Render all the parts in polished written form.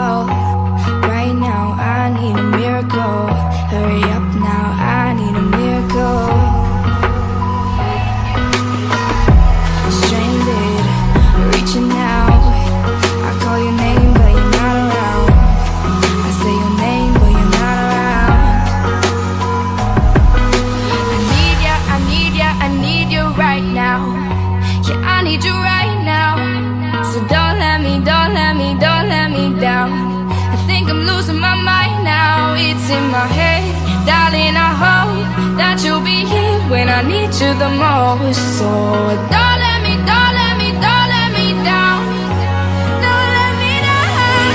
miracle. Right now I need a miracle. Hurry up now, I need a miracle. Stranded, reaching out. I call your name but you're not around. I say your name but you're not around. I need ya, I need ya, I need you right now. Yeah, I need you right now. So don't let me, don't let me, don't let me down. I think I'm losing my mind now. It's in my head, darling, I hope that you'll be here when I need you the most. So don't let me, don't let me, don't let me down. Don't let me down.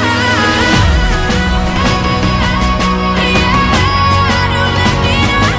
Yeah, don't let me down.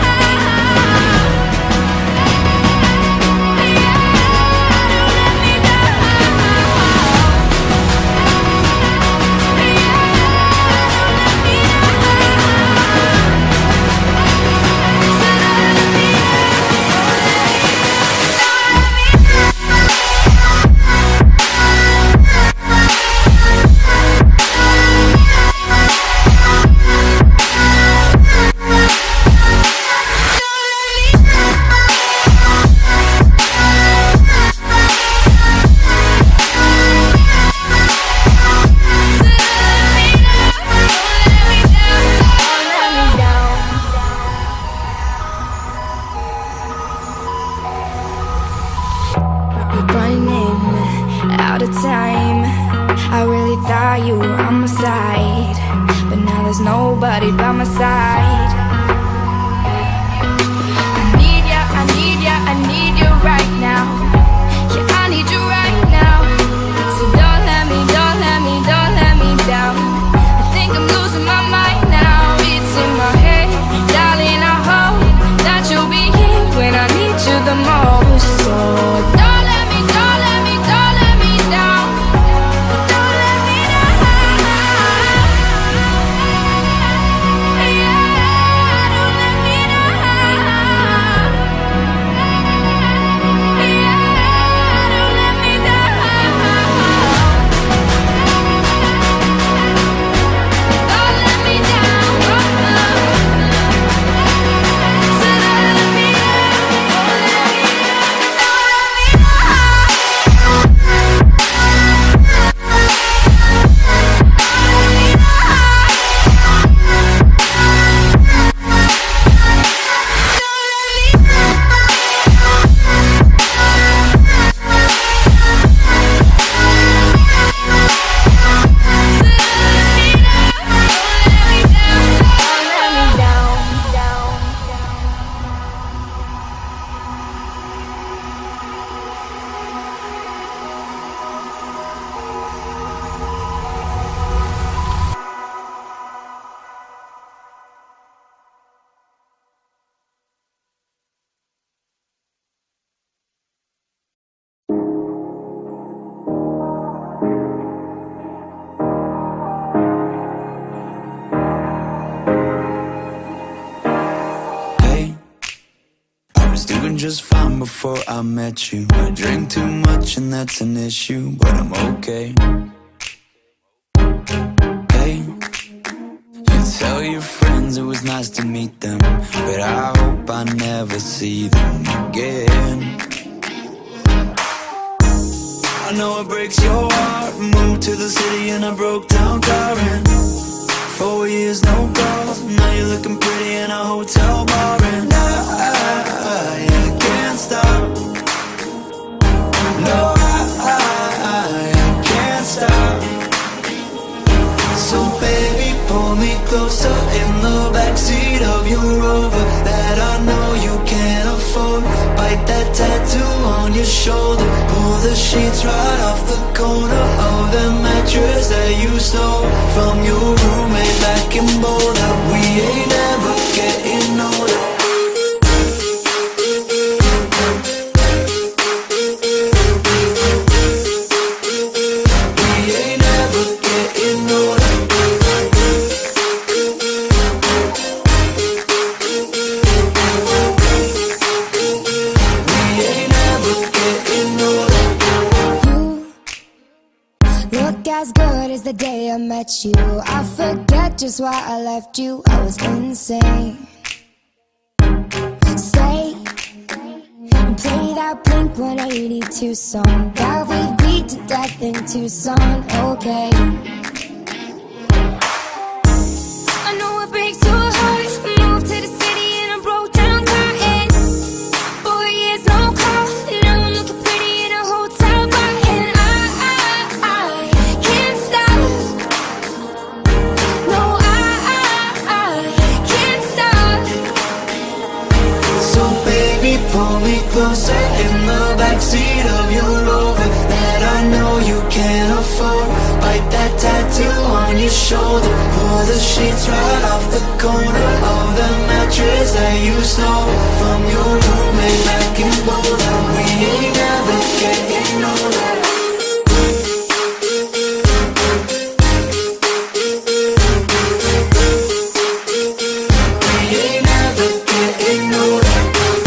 Running out of time. I really thought you were on my side, but now there's nobody by my side. I need ya, I need ya, I need you right now. Yeah, I need you right now. So don't let me, don't let me, don't let me down. I think I'm losing my mind now. It's in my head, darling, I hope that you'll be here when I need you the most. So don't let me, don't let me, don't let me down. Don't let me down. Yeah, don't let me down. Yeah, don't let me down. Don't let me down. So don't let me doing just fine before I met you. I drink too much and that's an issue, but I'm okay. Hey, you tell your friends it was nice to meet them, but I hope I never see them again. I know it breaks your heart. Moved to the city and I broke down crying. 4 years, no calls. Now you're looking pretty in a hotel bar, and I can't stop. No, I can't stop. So baby, pull me closer in the backseat of your Rover that I know you can't afford. Bite that tattoo on your shoulder. Pull the sheets right off the corner of the mattress that you stole from your roommate back in Boulder. We ain't ever getting older. As good as the day I met you. I forget just why I left you. I was insane. Stay and play that Blink-182 song that we beat to death in Tucson. Okay, I know it breaks your heart. Moved to the city and I broke down crying. 4 years, no call. Now I'm looking pretty in a hotel bar. And I can't stop. No, I can't stop. So baby, pull me closer in the backseat of your Rover that I know you can't afford. Bite that tattoo on your shoulder. Pull the sheets right off the corner of the mattress that you stole from your roommate back in Boulder. We ain't never getting older. We ain't never getting older.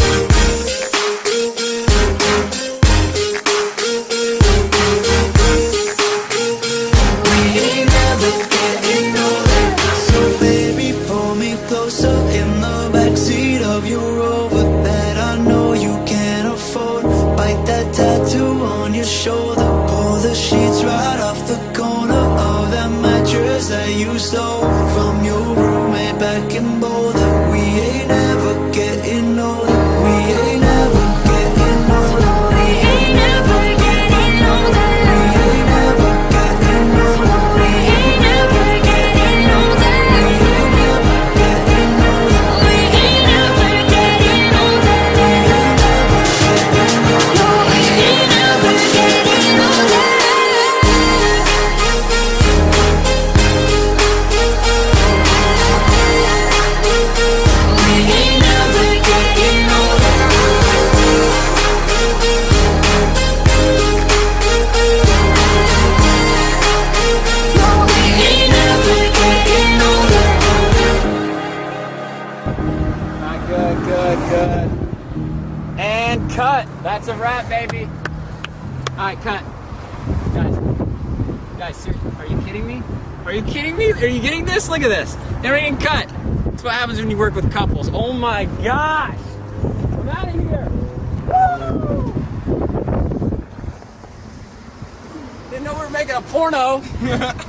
We ain't never getting older. So baby, pull me closer in the backseat of your Rover that I know you can't afford. Bite that tattoo on your shoulder. Pull the sheets right off the corner of that mattress that you stole from your roommate back in Boulder. We ain't never getting older. We ain't never getting older. We ain't never getting older. We ain't never getting older. We ain't never getting older. We ain't never getting older. We ain't never getting older. No, we ain't never getting older. We ain't never getting older. No, we ain't never getting older. Alright, good. And cut. That's a wrap, baby. Alright, cut. Guys, seriously, are you kidding me? Are you kidding me? Are you getting this? Look at this. They're getting cut. That's what happens when you work with couples. Oh my gosh. I'm out of here. Woo! Didn't know we were making a porno.